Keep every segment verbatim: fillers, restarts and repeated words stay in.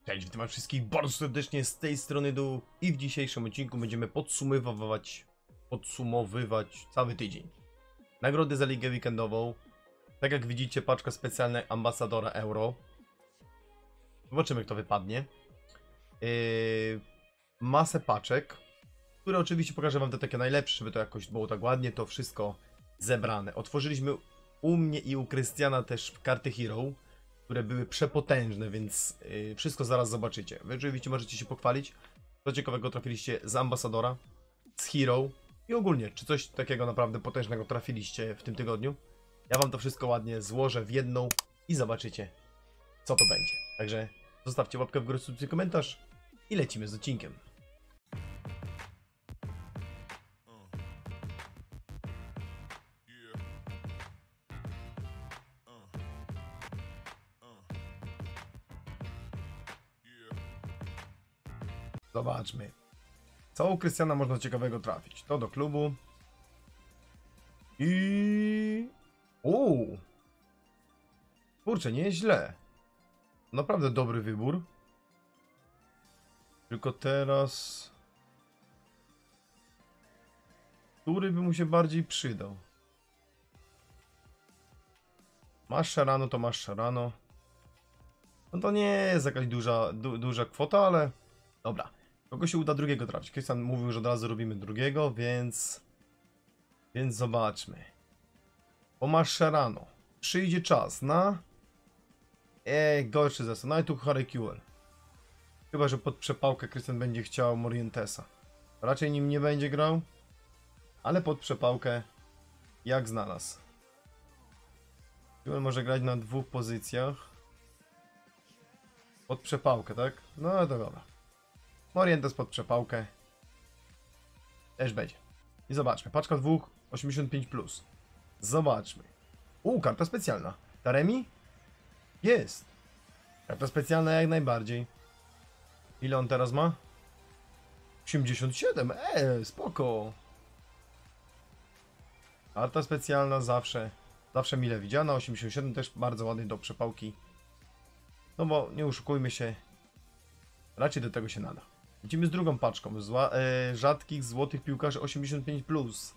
Cześć, witam wszystkich bardzo serdecznie z tej strony dół i w dzisiejszym odcinku będziemy podsumowywać, podsumowywać cały tydzień. Nagrody za ligę weekendową. Tak jak widzicie, paczka specjalna ambasadora Euro. Zobaczymy, kto wypadnie. Yy, masę paczek, które oczywiście pokażę wam te takie najlepsze, żeby to jakoś było tak ładnie, to wszystko zebrane. Otworzyliśmy u mnie i u Krystiana też karty Hero, które były przepotężne, więc yy, wszystko zaraz zobaczycie. Wy oczywiście możecie się pochwalić, co ciekawego trafiliście z ambasadora, z Hero i ogólnie, czy coś takiego naprawdę potężnego trafiliście w tym tygodniu. Ja wam to wszystko ładnie złożę w jedną i zobaczycie, co to będzie. Także zostawcie łapkę w górę, subskrypcję, komentarz i lecimy z odcinkiem. Zobaczmy, co u Krystiana można ciekawego trafić. To do klubu. I... Uuu. Kurczę, nie jest źle. Naprawdę dobry wybór. Tylko teraz... Który by mu się bardziej przydał? Masz Sharano, to masz Sharano. No to nie jest jakaś duża, du, duża kwota, ale... Dobra. Kogo się uda drugiego trafić? Krystian mówił, że od razu robimy drugiego, więc... Więc zobaczmy. Bo masz Sharano. Przyjdzie czas na... Eee, gorszy zestaw. No i tu Hurricane. Chyba, że pod przepałkę Krystian będzie chciał Morientesa. Raczej nim nie będzie grał. Ale pod przepałkę jak znalazł. Hurricane może grać na dwóch pozycjach. Pod przepałkę, tak? No to dobra. Morientes pod przepałkę. Też będzie. I zobaczmy. Paczka dwóch, osiemdziesiąt pięć plus. Zobaczmy. U, karta specjalna. Taremi? Jest. Karta specjalna jak najbardziej. Ile on teraz ma? osiemdziesiąt siedem. Eee, spoko. Karta specjalna zawsze. Zawsze mile widziana. osiemdziesiąt siedem też bardzo ładny do przepałki. No bo nie oszukujmy się. Raczej do tego się nada. Lecimy z drugą paczką. Zła, e, rzadkich złotych piłkarzy osiemdziesiąt pięć plus.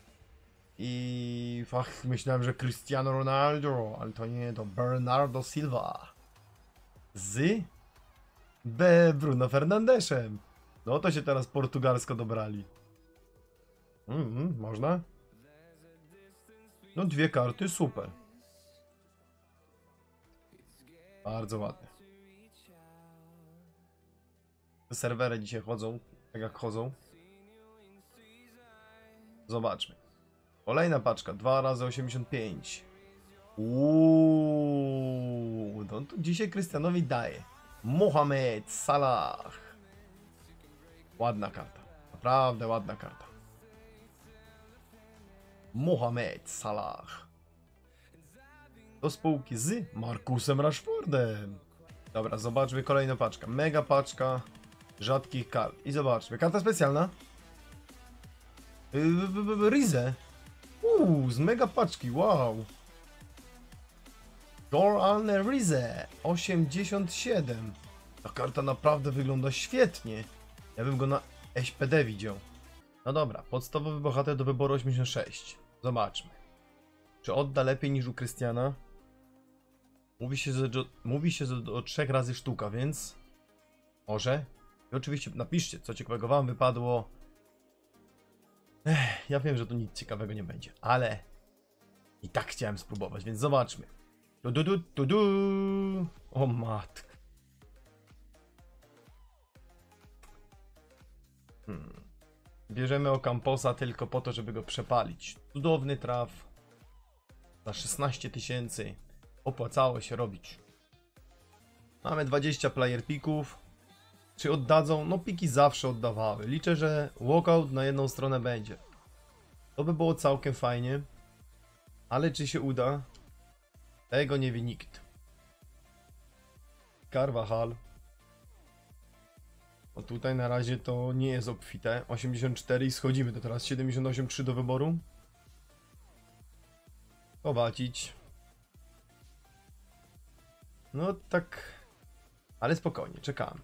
I fach, myślałem, że Cristiano Ronaldo, ale to nie, to Bernardo Silva. Z B. Bruno Fernandeszem. No to się teraz portugalsko dobrali. Mm, można? No dwie karty, super. Bardzo ładne. Te serwery dzisiaj chodzą, tak jak chodzą. Zobaczmy. Kolejna paczka, dwa razy osiemdziesiąt pięć. Uuuu, no to dzisiaj Krystianowi daje. Mohamed Salah. Ładna karta. Naprawdę ładna karta. Mohamed Salah. Do spółki z Marcusem Rashfordem. Dobra, zobaczmy kolejną paczkę. Mega paczka rzadkich kart. I zobaczmy. Karta specjalna. Yy, Rize. Uuu, z mega paczki, wow. Goran Rize, osiemdziesiąt siedem. Ta karta naprawdę wygląda świetnie. Ja bym go na S P D widział. No dobra, podstawowy bohater do wyboru osiemdziesiąt sześć. Zobaczmy. Czy odda lepiej niż u Krystiana? Mówi się, że do, mówi się, że do trzech razy sztuka, więc... Może? I oczywiście napiszcie, co ciekawego wam wypadło. Ech, ja wiem, że to nic ciekawego nie będzie, ale i tak chciałem spróbować, więc zobaczmy. Du, du, du, du, du. O matko. Hmm. Bierzemy Ocamposa tylko po to, żeby go przepalić. Cudowny traf. Za szesnaście tysięcy. Opłacało się robić. Mamy dwadzieścia player pików. Czy oddadzą? No piki zawsze oddawały. Liczę, że walkout na jedną stronę będzie. To by było całkiem fajnie. Ale czy się uda? Tego nie wie nikt. Carvajal. No tutaj na razie to nie jest obfite. osiemdziesiąt cztery i schodzimy to teraz. siedemdziesiąt osiem trzy do wyboru. Kowacić. No tak... Ale spokojnie, czekamy.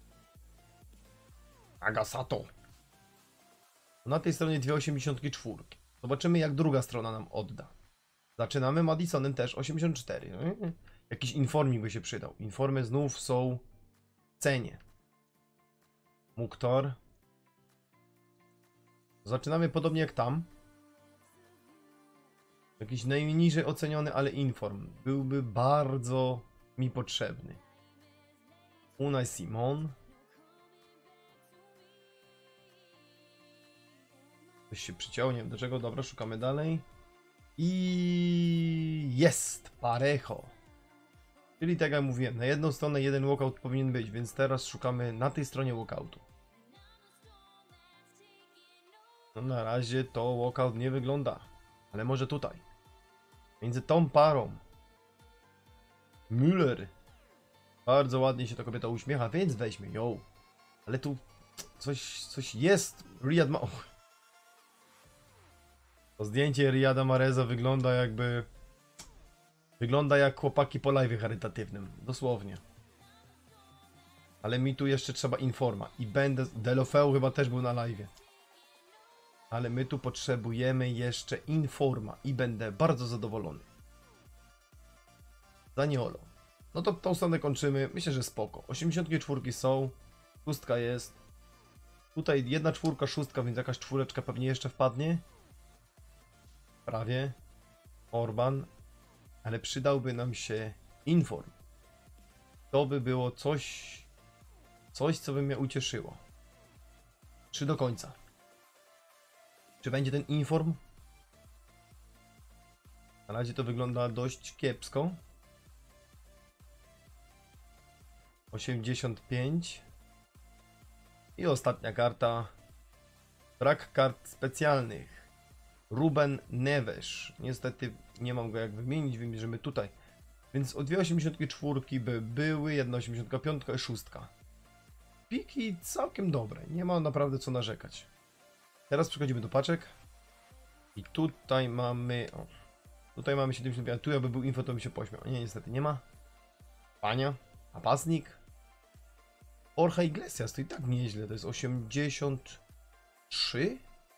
Agasato. Na tej stronie dwie osiemdziesiąt cztery. Zobaczymy, jak druga strona nam odda. Zaczynamy Madisonem też osiemdziesiąt cztery. Jakiś informik by się przydał. Informy znów są w cenie. Muktor. Zaczynamy podobnie jak tam. Jakiś najniżej oceniony, ale inform. Byłby bardzo mi potrzebny. Unai Simon. Coś się przyciął, nie wiem do czego. Dobra, szukamy dalej. I jest Parejo. Czyli tak jak mówiłem, na jedną stronę jeden walkout powinien być, więc teraz szukamy na tej stronie walkoutu. No na razie to walkout nie wygląda, ale może tutaj. Między tą parą. Müller. Bardzo ładnie się ta kobieta uśmiecha, więc weźmie ją. Ale tu coś, coś jest. Riyad ma... Oh. To zdjęcie Riyada Mahreza wygląda jakby... Wygląda jak chłopaki po live'ie charytatywnym. Dosłownie. Ale mi tu jeszcze trzeba informa. I będę... Delofeu chyba też był na live'ie. Ale my tu potrzebujemy jeszcze informa. I będę bardzo zadowolony. Zaniolo. No to tą stronę kończymy. Myślę, że spoko. osiemdziesiąt cztery są. Szóstka jest. Tutaj jedna czwórka, szóstka, więc jakaś czwóreczka pewnie jeszcze wpadnie. Prawie. Orban. Ale przydałby nam się inform. To by było coś... Coś, co by mnie ucieszyło. Czy do końca? Czy będzie ten inform? Na razie to wygląda dość kiepsko. osiemdziesiąt pięć. I ostatnia karta. Brak kart specjalnych. Ruben Neves. Niestety nie mam go jak wymienić, wymierzymy tutaj. Więc o dwie osiemdziesiąt cztery by były, jedna osiemdziesiąt pięć i szóstka. Piki całkiem dobre, nie ma naprawdę co narzekać. Teraz przechodzimy do paczek. I tutaj mamy... O, tutaj mamy siedemdziesiąt pięć, tu jakby był info, to by się pośmiał. Nie, niestety nie ma. Pania, napastnik. Borja Iglesias, to i tak nieźle, to jest osiemdziesiąt trzy?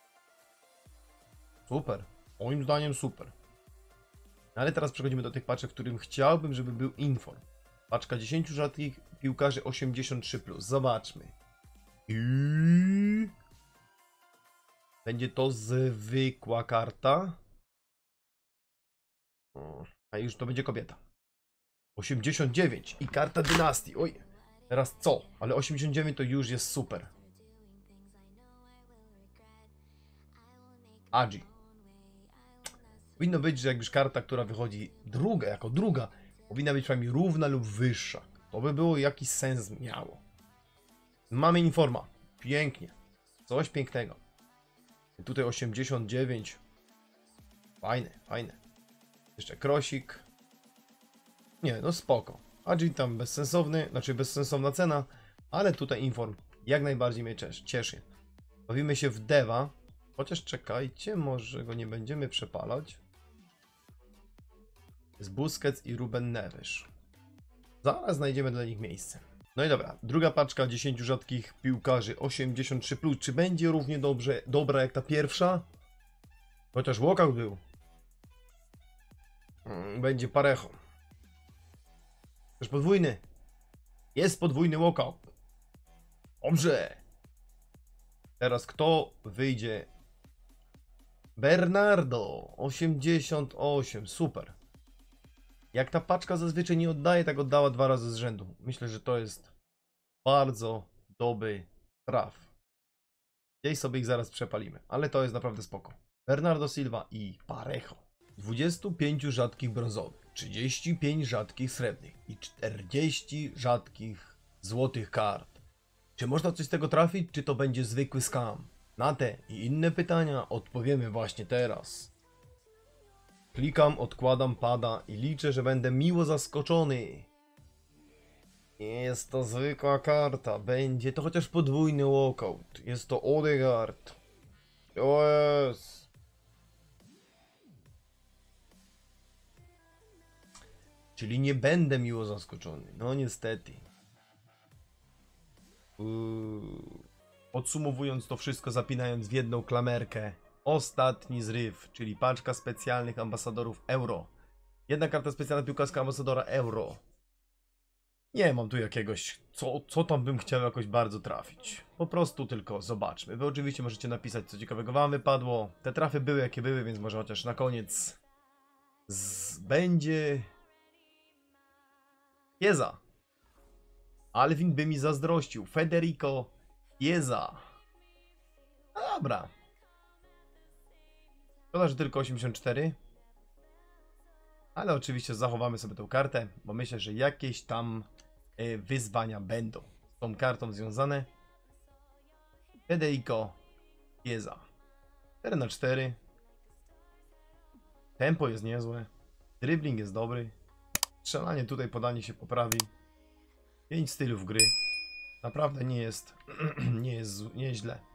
Super, moim zdaniem super. Ale teraz przechodzimy do tych paczek, w którym chciałbym, żeby był inform. Paczka dziesięć rzadkich piłkarzy osiemdziesiąt trzy plus. Zobaczmy. I... Będzie to zwykła karta. O, a już to będzie kobieta. osiemdziesiąt dziewięć i karta dynastii. Oj, teraz co? Ale osiemdziesiąt dziewięć to już jest super. Adzi. Powinno być, że jakbyś karta, która wychodzi druga, jako druga, powinna być przynajmniej równa lub wyższa. To by było jakiś sens miało. Mamy informa. Pięknie. Coś pięknego. I tutaj osiemdziesiąt dziewięć. Fajne, fajne. Jeszcze krosik. Nie, no spoko. Adzi tam bezsensowny, znaczy bezsensowna cena, ale tutaj inform jak najbardziej mnie cieszy. Bawimy się w Deva. Chociaż czekajcie, może go nie będziemy przepalać. Jest Busquets i Ruben Neves. Zaraz znajdziemy dla nich miejsce. No i dobra, druga paczka dziesięć rzadkich piłkarzy osiemdziesiąt trzy plus. Czy będzie równie dobrze, dobra jak ta pierwsza? Chociaż walkout był. Będzie Parejo. Też podwójny. Jest podwójny walkout. Dobrze. Teraz kto wyjdzie? Bernardo. osiemdziesiąt osiem. Super. Jak ta paczka zazwyczaj nie oddaje, tak oddała dwa razy z rzędu. Myślę, że to jest bardzo dobry traf. Gdzieś sobie ich zaraz przepalimy, ale to jest naprawdę spoko. Bernardo Silva i Parejo. dwadzieścia pięć rzadkich brązowych, trzydzieści pięć rzadkich srebrnych i czterdzieści rzadkich złotych kart. Czy można coś z tego trafić, czy to będzie zwykły scam? Na te i inne pytania odpowiemy właśnie teraz. Klikam, odkładam pada i liczę, że będę miło zaskoczony. Nie jest to zwykła karta, będzie to chociaż podwójny walkout. Jest to Odegaard. Yes. Czyli nie będę miło zaskoczony, no niestety. Yy, Podsumowując to wszystko, zapinając w jedną klamerkę, ostatni zryw, czyli paczka specjalnych ambasadorów euro. Jedna karta specjalna piłkarska ambasadora euro. Nie mam tu jakiegoś, co, co tam bym chciał jakoś bardzo trafić. Po prostu tylko zobaczmy. Wy oczywiście możecie napisać, co ciekawego wam wypadło. Te trafy były jakie były, więc może chociaż na koniec z... będzie... Chiesa. Alvin by mi zazdrościł. Federico Chiesa. No dobra. Szkoda, że tylko osiemdziesiąt cztery. Ale oczywiście zachowamy sobie tą kartę, bo myślę, że jakieś tam y, wyzwania będą z tą kartą związane. Federico Chiesa. cztery na cztery. Tempo jest niezłe. Dribbling jest dobry. Strzelanie tutaj, podanie się poprawi. pięć stylów gry. Naprawdę nie jest, nie jest, nie jest źle.